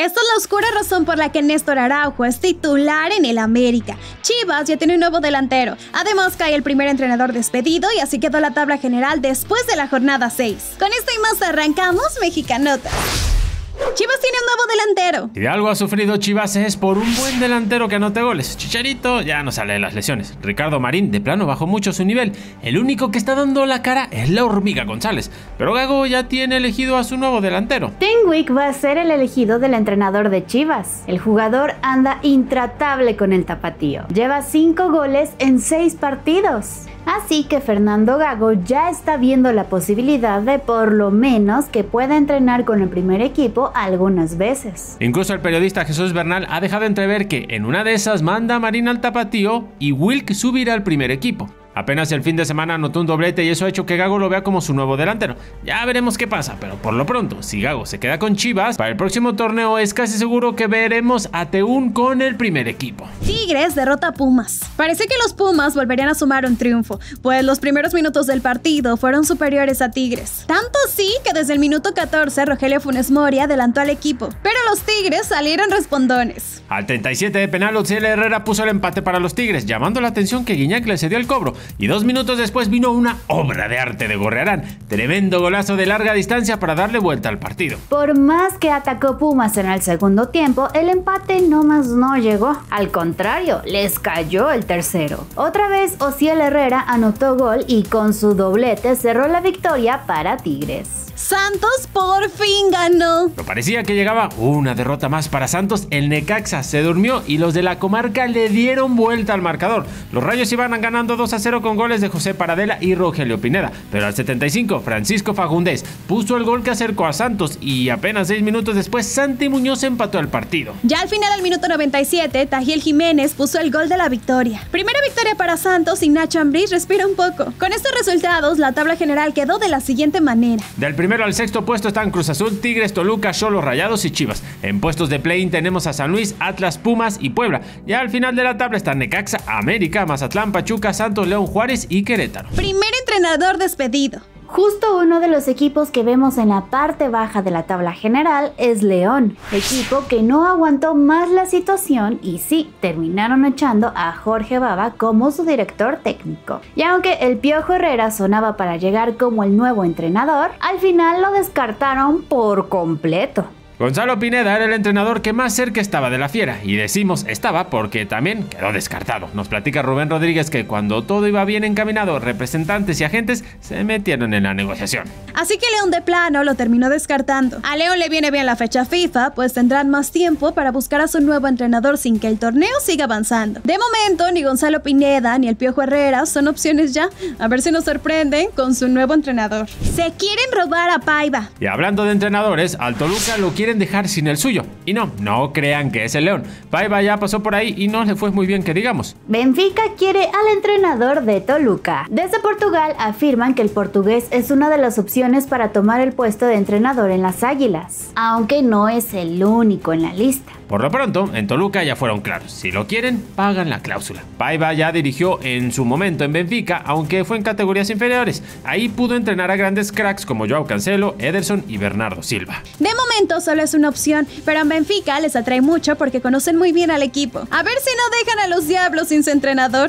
Esta es la oscura razón por la que Néstor Araujo es titular en el América. Chivas ya tiene un nuevo delantero. Además, cae el primer entrenador despedido y así quedó la tabla general después de la jornada 6. Con esto y más arrancamos Mexicanotas. Chivas tiene un nuevo delantero. Si de algo ha sufrido Chivas es por un buen delantero que anote goles. Chicharito ya no sale de las lesiones. Ricardo Marín de plano bajó mucho su nivel. El único que está dando la cara es la Hormiga González. Pero Gago ya tiene elegido a su nuevo delantero. Tenwick va a ser el elegido del entrenador de Chivas. El jugador anda intratable con el tapatío. Lleva 5 goles en 6 partidos. Así que Fernando Gago ya está viendo la posibilidad de por lo menos que pueda entrenar con el primer equipo algunas veces. Incluso el periodista Jesús Bernal ha dejado entrever que en una de esas manda a Marín al tapatío y Wilk subirá al primer equipo. Apenas el fin de semana anotó un doblete y eso ha hecho que Gago lo vea como su nuevo delantero. Ya veremos qué pasa, pero por lo pronto, si Gago se queda con Chivas, para el próximo torneo es casi seguro que veremos a Teún con el primer equipo. Tigres derrota a Pumas. Parece que los Pumas volverían a sumar un triunfo, pues los primeros minutos del partido fueron superiores a Tigres. Tanto así que desde el minuto 14 Rogelio Funes Mori adelantó al equipo, pero los Tigres salieron respondones. Al 37 de penal, Otsiel Herrera puso el empate para los Tigres, llamando la atención que Guiñac le cedió el cobro. Y 2 minutos después vino una obra de arte de Gorrearán. Tremendo golazo de larga distancia para darle vuelta al partido. Por más que atacó Pumas en el segundo tiempo, el empate nomás no llegó. Al contrario, les cayó el tercero. Otra vez Otsiel Herrera anotó gol y con su doblete cerró la victoria para Tigres. Santos por fin ganó. Pero parecía que llegaba una derrota más para Santos. El Necaxa se durmió y los de la comarca le dieron vuelta al marcador. Los Rayos iban ganando 2-0 con goles de José Paradela y Rogelio Pineda, pero al 75 Francisco Fagundes puso el gol que acercó a Santos y apenas 6 minutos después Santi Muñoz empató el partido. Ya al final del minuto 97 Tajiel Jiménez puso el gol de la victoria. Primera victoria para Santos y Nacho Ambriz respira un poco. Con estos resultados la tabla general quedó de la siguiente manera. Del primero al sexto puesto están Cruz Azul, Tigres, Toluca, Xolos, Rayados y Chivas. En puestos de play-in tenemos a San Luis, Atlas, Pumas y Puebla. Ya al final de la tabla están Necaxa, América, Mazatlán, Pachuca, Santos, León, Juárez y Querétaro. Primer entrenador despedido. Justo uno de los equipos que vemos en la parte baja de la tabla general es León, equipo que no aguantó más la situación y sí, terminaron echando a Jorge Baba como su director técnico. Y aunque el Piojo Herrera sonaba para llegar como el nuevo entrenador, al final lo descartaron por completo. Gonzalo Pineda era el entrenador que más cerca estaba de la Fiera, y decimos estaba porque también quedó descartado. Nos platica Rubén Rodríguez que cuando todo iba bien encaminado, representantes y agentes se metieron en la negociación. Así que León de plano lo terminó descartando. A León le viene bien la fecha FIFA, pues tendrán más tiempo para buscar a su nuevo entrenador sin que el torneo siga avanzando. De momento, ni Gonzalo Pineda ni el Piojo Herrera son opciones ya. A ver si nos sorprenden con su nuevo entrenador. Se quieren robar a Paiva. Y hablando de entrenadores, al Toluca lo quieren dejar sin el suyo. Y no crean que es el León. Paiva ya pasó por ahí y no le fue muy bien que digamos. Benfica quiere al entrenador de Toluca. Desde Portugal afirman que el portugués es una de las opciones para tomar el puesto de entrenador en las Águilas, aunque no es el único en la lista. Por lo pronto, en Toluca ya fueron claros. Si lo quieren, pagan la cláusula. Paiva ya dirigió en su momento en Benfica, aunque fue en categorías inferiores. Ahí pudo entrenar a grandes cracks como Joao Cancelo, Ederson y Bernardo Silva. De momento solo es una opción, pero en Benfica les atrae mucho porque conocen muy bien al equipo. A ver si no dejan a los Diablos sin su entrenador.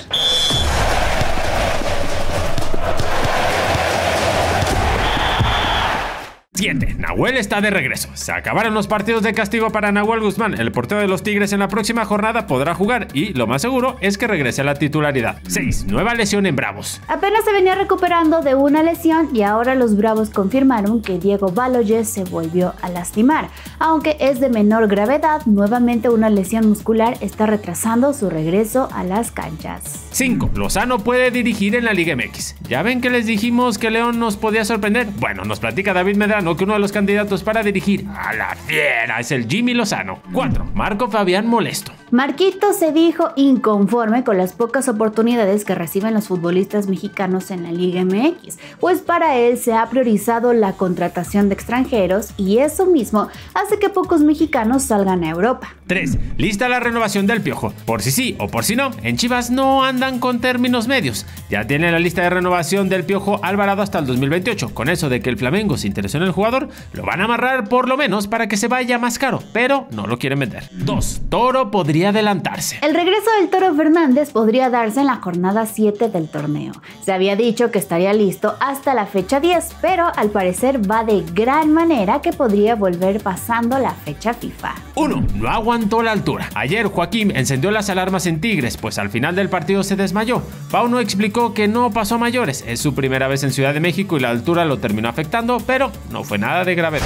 Nahuel está de regreso. Se acabaron los partidos de castigo para Nahuel Guzmán. El portero de los Tigres en la próxima jornada podrá jugar y lo más seguro es que regrese a la titularidad. 6. Nueva lesión en Bravos. Apenas se venía recuperando de una lesión y ahora los Bravos confirmaron que Diego Baloyes se volvió a lastimar. Aunque es de menor gravedad, nuevamente una lesión muscular está retrasando su regreso a las canchas. 5. Lozano puede dirigir en la Liga MX. ¿Ya ven que les dijimos que León nos podía sorprender? Bueno, nos platica David Medrano que uno de los candidatos para dirigir a la Fiera es el Jimmy Lozano. 4. Marco Fabián molesto. Marquito se dijo inconforme con las pocas oportunidades que reciben los futbolistas mexicanos en la Liga MX, pues para él se ha priorizado la contratación de extranjeros y eso mismo hace que pocos mexicanos salgan a Europa. 3. Lista la renovación del Piojo. Por si sí o por si no, en Chivas no andan con términos medios. Ya tiene la lista de renovación del Piojo Alvarado hasta el 2028. Con eso de que el Flamengo se interesó en el jugador, lo van a amarrar por lo menos para que se vaya más caro, pero no lo quieren vender. 2. Toro podría adelantarse. El regreso del Toro Fernández podría darse en la jornada 7 del torneo. Se había dicho que estaría listo hasta la fecha 10, pero al parecer va de gran manera que podría volver pasando la fecha FIFA. 1. No aguantó la altura. Ayer Joaquín encendió las alarmas en Tigres, pues al final del partido se desmayó. Pauno explicó que no pasó a mayores, es su primera vez en Ciudad de México y la altura lo terminó afectando, pero no fue nada de gravedad.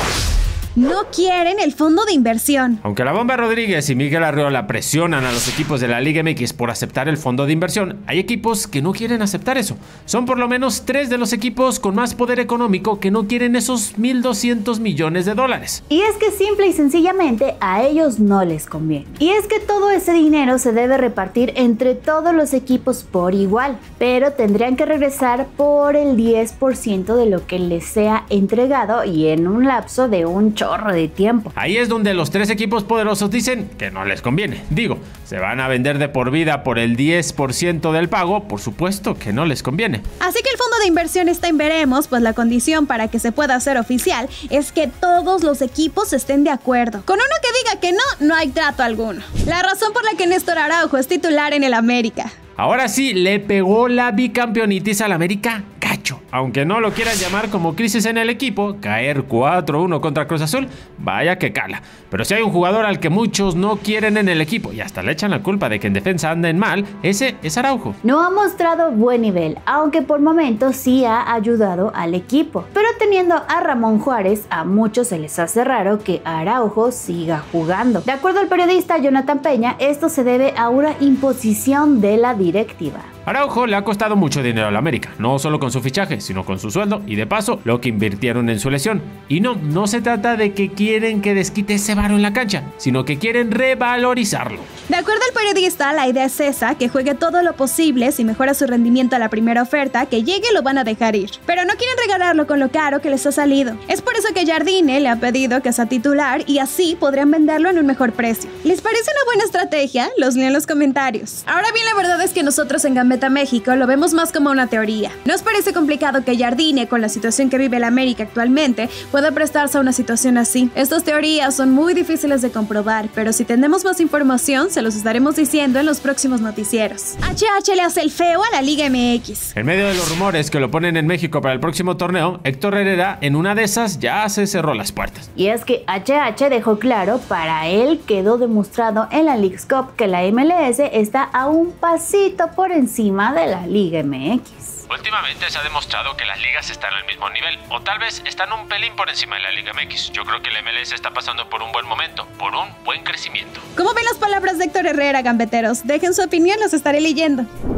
No quieren el fondo de inversión. Aunque la Bomba Rodríguez y Miguel Arriola presionan a los equipos de la Liga MX por aceptar el fondo de inversión, hay equipos que no quieren aceptar eso. Son por lo menos 3 de los equipos con más poder económico que no quieren esos 1.200 millones de dólares. Y es que simple y sencillamente a ellos no les conviene. Y es que todo ese dinero se debe repartir entre todos los equipos por igual, pero tendrían que regresar por el 10% de lo que les sea entregado y en un lapso de un de tiempo. Ahí es donde los 3 equipos poderosos dicen que no les conviene. Digo, se van a vender de por vida por el 10% del pago, por supuesto que no les conviene. Así que el fondo de inversión está en veremos, pues la condición para que se pueda hacer oficial es que todos los equipos estén de acuerdo. Con uno que diga que no, no hay trato alguno. La razón por la que Néstor Araujo es titular en el América. Ahora sí, le pegó la bicampeonitis al América gacho. Aunque no lo quieran llamar como crisis en el equipo, caer 4-1 contra Cruz Azul, vaya que cala. Pero si hay un jugador al que muchos no quieren en el equipo y hasta le echan la culpa de que en defensa anden mal, ese es Araujo. No ha mostrado buen nivel, aunque por momentos sí ha ayudado al equipo. Pero teniendo a Ramón Juárez, a muchos se les hace raro que Araujo siga jugando. De acuerdo al periodista Jonathan Peña, esto se debe a una imposición de la directiva. Araujo le ha costado mucho dinero al América, no solo con su fichaje, sino con su sueldo y de paso lo que invirtieron en su lesión. Y no se trata de que quieren que desquite ese varo en la cancha, sino que quieren revalorizarlo. De acuerdo al periodista, la idea es esa, que juegue todo lo posible. Si mejora su rendimiento a la primera oferta, que llegue lo van a dejar ir. Pero no quieren regalarlo con lo caro que les ha salido. Es por eso que Jardine le ha pedido que sea titular y así podrían venderlo en un mejor precio. ¿Les parece una buena estrategia? Los leo en los comentarios. Ahora bien, la verdad es que nosotros en Gambetta México lo vemos más como una teoría. ¿Nos parece complicado que Jardine, con la situación que vive el América actualmente, pueda prestarse a una situación así? Estas teorías son muy difíciles de comprobar, pero si tenemos más información, se los estaremos diciendo en los próximos noticieros. HH le hace el feo a la Liga MX. En medio de los rumores que lo ponen en México para el próximo torneo, Héctor Herrera en una de esas ya se cerró las puertas. Y es que HH dejó claro, para él quedó demostrado en la Leagues Cup que la MLS está a un pasito por encima de la Liga MX. Últimamente se ha demostrado que las ligas están al mismo nivel, o tal vez están un pelín por encima de la Liga MX. Yo creo que la MLS está pasando por un buen momento, por un buen crecimiento. ¿Cómo ven las palabras de Héctor Herrera, gambeteros? Dejen su opinión, los estaré leyendo.